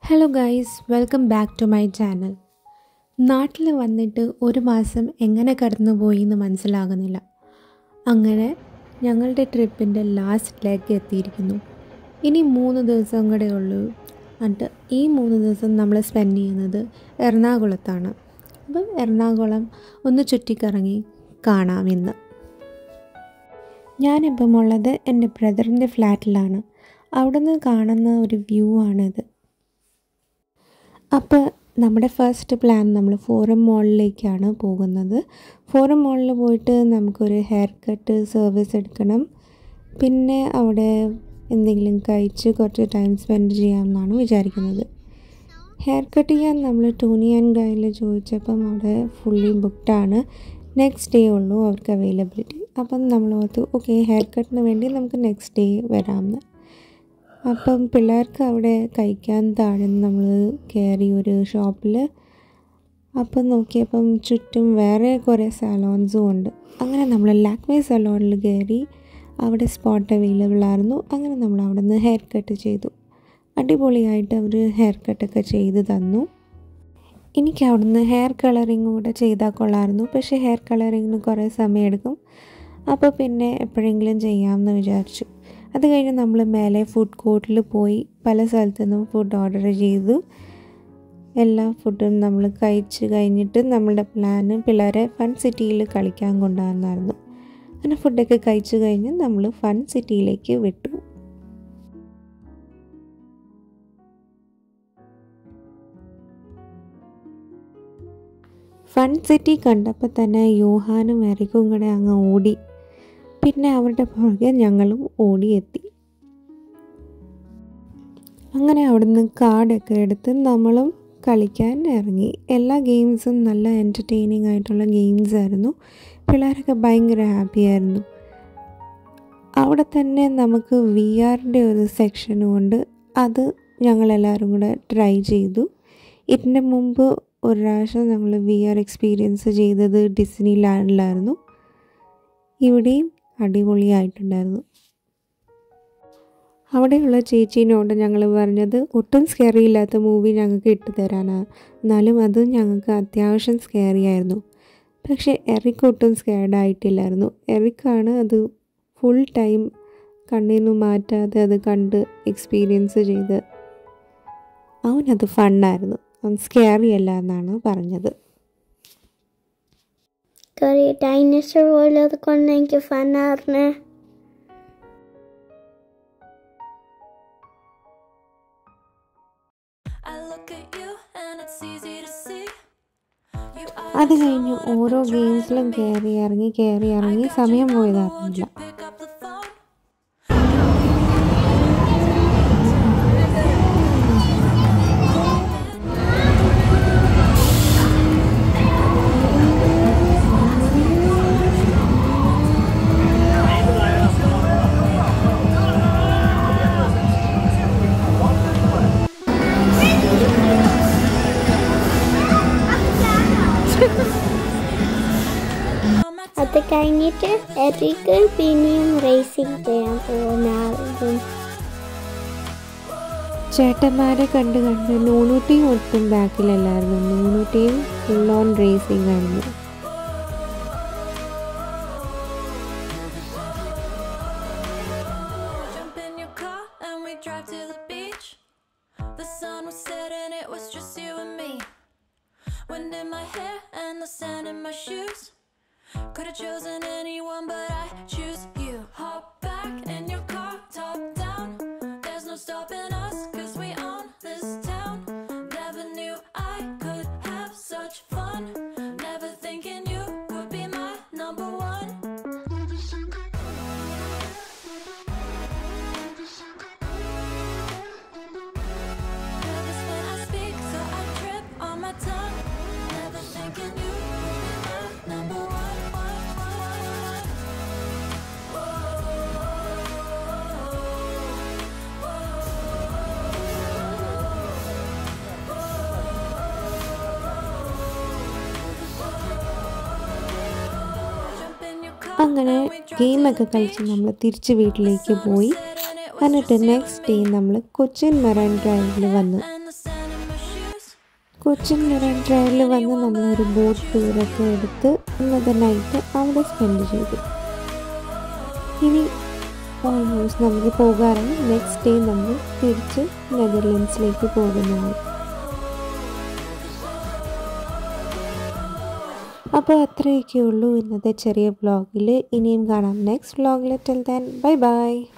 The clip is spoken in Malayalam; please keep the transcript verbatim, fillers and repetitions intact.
Hello guys, welcome back to my channel. നാട്ടിൽ വന്നിട്ട് ഒരു മാസം എങ്ങനെ കടന്നുപോയി എന്ന് മനസ്സിലാകുന്നില്ല. അങ്ങനെ ഞങ്ങളുടെ ട്രിപ്പിൻ്റെ ലാസ്റ്റ് ലെഗ് എത്തിയിരിക്കുന്നു. ഇനി മൂന്ന് ദിവസം കൂടെ ഉള്ളൂ. എന്നിട്ട് ഈ മൂന്ന് ദിവസം നമ്മൾ സ്പെൻഡ് ചെയ്യുന്നത് എറണാകുളത്താണ്. അപ്പം എറണാകുളം ഒന്ന് ചുറ്റിക്കറങ്ങി കാണാമെന്ന്. ഞാനിപ്പം ഉള്ളത് എൻ്റെ ബ്രദറിൻ്റെ ഫ്ലാറ്റിലാണ്. അവിടെ നിന്ന് കാണുന്ന ഒരു വ്യൂ ആണിത്. അപ്പോൾ നമ്മുടെ ഫസ്റ്റ് പ്ലാൻ നമ്മൾ ഫോറം മോളിലേക്കാണ് പോകുന്നത്. ഫോറം മോളിൽ പോയിട്ട് നമുക്കൊരു ഹെയർ കട്ട് സർവീസ് എടുക്കണം. പിന്നെ അവിടെ എന്തെങ്കിലും കഴിച്ച് കുറച്ച് ടൈം സ്പെൻഡ് ചെയ്യാമെന്നാണ് വിചാരിക്കുന്നത്. ഹെയർ കട്ട് ചെയ്യാൻ നമ്മൾ ടോണി ആൻഡ് ഗൈഡിൽ ചോദിച്ചപ്പം അവിടെ ഫുള്ളി ബുക്ക്ഡാണ്. നെക്സ്റ്റ് ഡേ ഉള്ളൂ അവർക്ക് അവൈലബിലിറ്റി. അപ്പം നമ്മൾ ഓർത്തു ഓക്കെ, ഹെയർ കട്ടിന് വേണ്ടി നമുക്ക് നെക്സ്റ്റ് ഡേ വരാമെന്ന്. അപ്പം പിള്ളേർക്ക് അവിടെ കഴിക്കാൻ താഴെ നമ്മൾ കയറി ഒരു ഷോപ്പിൽ. അപ്പം നോക്കിയപ്പം ചുറ്റും വേറെ കുറേ സലോൺസും ഉണ്ട്. അങ്ങനെ നമ്മൾ ലാക്മേ സലോണിൽ കയറി. അവിടെ സ്പോട്ട് അവൈലബിൾ ആയിരുന്നു. അങ്ങനെ നമ്മൾ അവിടെ നിന്ന് ഹെയർ കട്ട് ചെയ്തു. അടിപൊളിയായിട്ട് അവർ ഹെയർ കട്ടൊക്കെ ചെയ്ത് തന്നു. എനിക്ക് അവിടെ നിന്ന് ഹെയർ കളറിങ് കൂടെ ചെയ്താൽ കൊള്ളായിരുന്നു. പക്ഷേ ഹെയർ കളറിങ്ങിന് കുറേ സമയമെടുക്കും. അപ്പോൾ പിന്നെ എപ്പോഴെങ്കിലും ചെയ്യാമെന്ന് വിചാരിച്ചു. അത് കഴിഞ്ഞ് നമ്മൾ മേലെ ഫുഡ് കോർട്ടിൽ പോയി പല സ്ഥലത്തു നിന്നും ഫുഡ് ഓർഡർ ചെയ്തു. എല്ലാ ഫുഡും നമ്മൾ കഴിച്ച് കഴിഞ്ഞിട്ട് നമ്മളുടെ പ്ലാന് പിള്ളേരെ ഫൺ സിറ്റിയിൽ കളിക്കാൻ കൊണ്ടുവന്നായിരുന്നു. അങ്ങനെ ഫുഡൊക്കെ കഴിച്ച് കഴിഞ്ഞ് നമ്മൾ ഫൺ സിറ്റിയിലേക്ക് വിട്ടു. ഫൺ സിറ്റി കണ്ടപ്പോൾ തന്നെ യോഹാനും എറിക്കും കൂടെ അങ്ങ് ഓടി. പിന്നെ അവരുടെ പുറകെ ഞങ്ങളും ഓടിയെത്തി. അങ്ങനെ അവിടുന്ന് കാർഡൊക്കെ എടുത്ത് നമ്മളും കളിക്കാൻ ഇറങ്ങി. എല്ലാ ഗെയിംസും നല്ല എൻ്റർടൈനിങ് ആയിട്ടുള്ള ഗെയിംസ് ആയിരുന്നു. പിള്ളേരൊക്കെ ഭയങ്കര ഹാപ്പി ആയിരുന്നു. അവിടെ തന്നെ നമുക്ക് വി ആറിൻ്റെ ഒരു സെക്ഷനും ഉണ്ട്. അത് ഞങ്ങളെല്ലാവരും കൂടെ ട്രൈ ചെയ്തു. ഇതിൻ്റെ മുമ്പ് ഒരു പ്രാവശ്യം ഞങ്ങൾ വി ആർ എക്സ്പീരിയൻസ് ചെയ്തത് ഡിസ്നി ലാൻഡിലായിരുന്നു. ഇവിടെയും അടിപൊളിയായിട്ടുണ്ടായിരുന്നു. അവിടെയുള്ള ചേച്ചീനോട് ഞങ്ങൾ പറഞ്ഞത് ഒട്ടും സ്കെയറി ഇല്ലാത്ത മൂവി ഞങ്ങൾക്ക് ഇട്ട് തരാനാണ്. എന്നാലും അത് ഞങ്ങൾക്ക് അത്യാവശ്യം സ്കെയറി ആയിരുന്നു. പക്ഷേ എറിക്ക് ഒട്ടും സ്കെയർഡ് ആയിട്ടില്ലായിരുന്നു. എറിക്കാണ് അത് ഫുൾ ടൈം കണ്ണിൽ നിന്ന് മാറ്റാതെ അത് കണ്ട് എക്സ്പീരിയൻസ് ചെയ്ത്. അവനത് ഫണ്ണായിരുന്നു. അവൻ സ്കെയറി അല്ല എന്നാണ് പറഞ്ഞത്. കുറേ ഡൈനോസർ ഉള്ളത് കൊണ്ട് എനിക്ക് ഫണ്ണായിരുന്നു. അത് കഴിഞ്ഞ് ഓരോ ഗെയിംസിലും കയറി ഇറങ്ങി കയറി ഇറങ്ങി സമയം പോയതറിയില്ല. അത് കഴിഞ്ഞിട്ട് എറിക്ക് പിന്നെയും റേസിംഗ് ചെയ്യാൻ പോകുന്ന ചേട്ടന്മാരെ കണ്ട് കണ്ട് നൂനൂട്ടിയും ഒട്ടും ബാക്കിലല്ലായിരുന്നു. നൂനൂട്ടിയും ഫുൾ ഓൺ റേസിംഗ് ആയിരുന്നു. Could have chosen anyone, but I choose you. Hop back in your car, top down. There's no stopping us, cause we own this town. Never knew I could have such fun. Never thinking you would be my number one. Nervous when I speak, so I trip on my tongue. Never thinking you would be my number one. അങ്ങനെ ഗെയിമൊക്കെ കളിച്ച് നമ്മൾ തിരിച്ച് വീട്ടിലേക്ക് പോയി. എന്നിട്ട് നെക്സ്റ്റ് ഡേ നമ്മൾ കൊച്ചിൻ മറൈൻ ഡ്രൈവിൽ വന്നു. കൊച്ചിൻ മെറൈൻ ഡ്രൈവിൽ വന്ന് നമ്മളൊരു ബോട്ട് ടൂറൊക്കെ എടുത്ത് ഇന്നത്തെ നൈറ്റ് അവിടെ സ്പെൻഡ് ചെയ്തു. ഇനി ഓൾമോസ്റ്റ് നമുക്ക് പോകാറാണ്. നെക്സ്റ്റ് ഡേ നമ്മൾ തിരിച്ച് നെതർലൻഡ്സിലേക്ക് പോകുന്നതാണ്. അപ്പോൾ അത്രയൊക്കെ ഉള്ളൂ ഇന്നത്തെ ചെറിയ വ്ളോഗിൽ. ഇനിയും കാണാം നെക്സ്റ്റ് വ്ളോഗിൽ. Till then bye by.